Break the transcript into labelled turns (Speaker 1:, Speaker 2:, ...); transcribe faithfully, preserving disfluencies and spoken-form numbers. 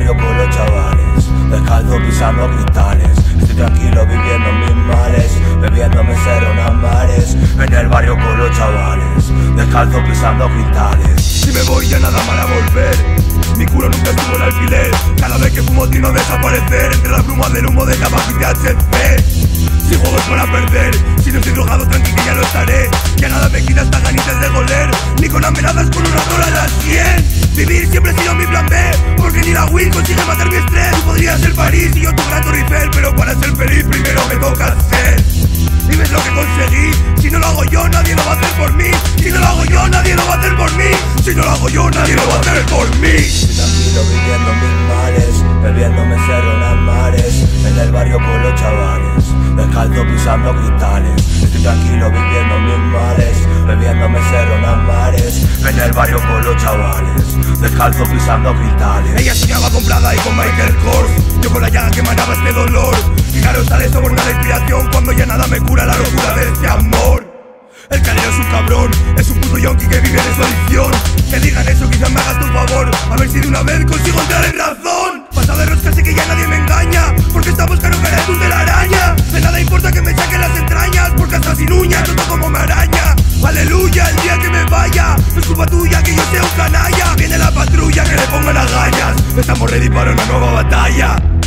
Speaker 1: barrio con los chavales, descalzo pisando cristales. Estoy tranquilo viviendo mis males, bebiéndome seronas mares. En el barrio con los chavales, descalzo pisando cristales.
Speaker 2: Si me voy ya nada para volver, mi culo nunca estuvo en alquiler. Cada vez que fumo tiendo a desaparecer entre las brumas del humo de tabaco y T H C. Si juego es para perder, si no estoy drogado tranqui que ya lo estaré. Ya nada me quita estas ganitas de goler, ni con amenazas con una dólar a las cien. Vivir siempre ha sido mi plan B, porque ni la Wii consigue matar mi estrés. Tú podrías ser París y yo tu gran Torre Eiffel, pero para ser feliz primero me toca ser. Y ves lo que conseguí, si no lo hago yo nadie lo va a hacer por mí. Si no lo hago yo nadie lo va a hacer por mí. Si no lo hago yo nadie lo va a hacer por mí.
Speaker 1: Estoy tranquilo viviendo mis males, bebiéndome seronas mares. En el barrio con los chavales, descalzo pisando cristales. Estoy tranquilo viviendo mis males, bebiéndome seronas mares. En el barrio con los chavales, descalzo pisando cristales.
Speaker 2: Ella soñaba comprada y con Michael Kors, yo con la llaga que emanaba este dolor. Y claro, sale sobornar la inspiración cuando ya nada me cura la locura de este amor. El calero es un cabrón, es un puto yonki que vive de su adicción. Que digan eso quizás me hagas tu favor, a ver si de una vez consigo entrar en razón. Pasa de rosca, sé que ya nadie me engaña, porque estamos caro que eres tú de la araña. De nada importa que me saquen las entrañas, porque hasta sin uñas noto como me araña. Aleluya, el día que me vaya, no es culpa tuya que yo sea un canalla. Viene la patrulla, que le pongan agallas, estamos ready para una nueva batalla.